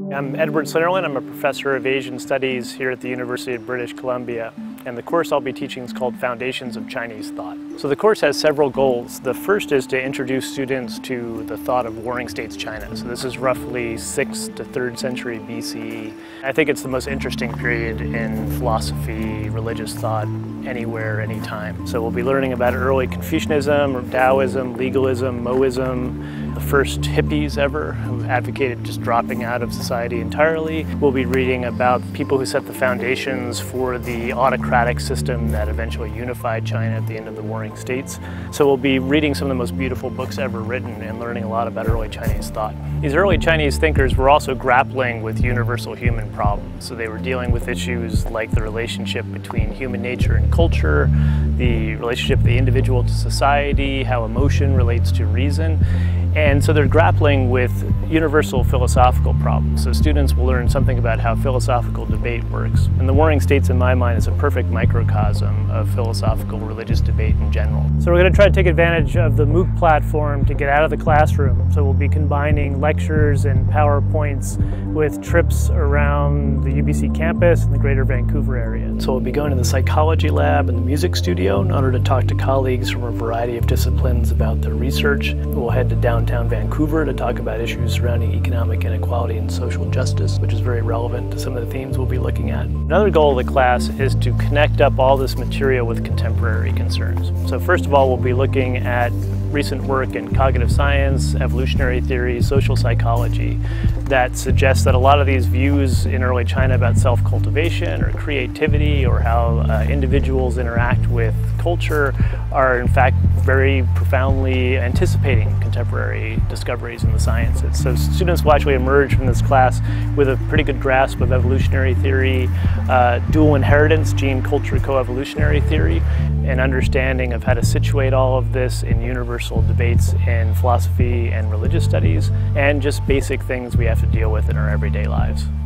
I'm Edward Slinnerland. I'm a professor of Asian Studies here at the University of British Columbia, and the course I'll be teaching is called Foundations of Chinese Thought. So the course has several goals. The first is to introduce students to the thought of Warring States China. So this is roughly 6th to 3rd century BCE. I think it's the most interesting period in philosophy, religious thought, anywhere, anytime. So we'll be learning about early Confucianism, Taoism, legalism, Moism, the first hippies ever who advocated just dropping out of society entirely. We'll be reading about people who set the foundations for the autocratic system that eventually unified China at the end of the Warring States. So we'll be reading some of the most beautiful books ever written and learning a lot about early Chinese thought. These early Chinese thinkers were also grappling with universal human problems. So they were dealing with issues like the relationship between human nature and culture, the relationship of the individual to society, how emotion relates to reason. And so they're grappling with universal philosophical problems. So students will learn something about how philosophical debate works. And the Warring States, in my mind, is a perfect microcosm of philosophical religious debate in general. So we're going to try to take advantage of the MOOC platform to get out of the classroom. So we'll be combining lectures and PowerPoints with trips around the UBC campus and the greater Vancouver area. So we'll be going to the psychology lab and the music studio in order to talk to colleagues from a variety of disciplines about their research. We'll head to downtown Vancouver to talk about issues surrounding economic inequality and social justice, which is very relevant to some of the themes we'll be looking at. Another goal of the class is to connect up all this material with contemporary concerns. So first of all, we'll be looking at recent work in cognitive science, evolutionary theory, social psychology that suggests that a lot of these views in early China about self-cultivation or creativity or how individuals interact with culture are in fact very profoundly anticipating contemporary discoveries in the sciences. So students will actually emerge from this class with a pretty good grasp of evolutionary theory, dual inheritance, gene-culture coevolutionary theory, an understanding of how to situate all of this in universal debates in philosophy and religious studies, and just basic things we have to deal with in our everyday lives.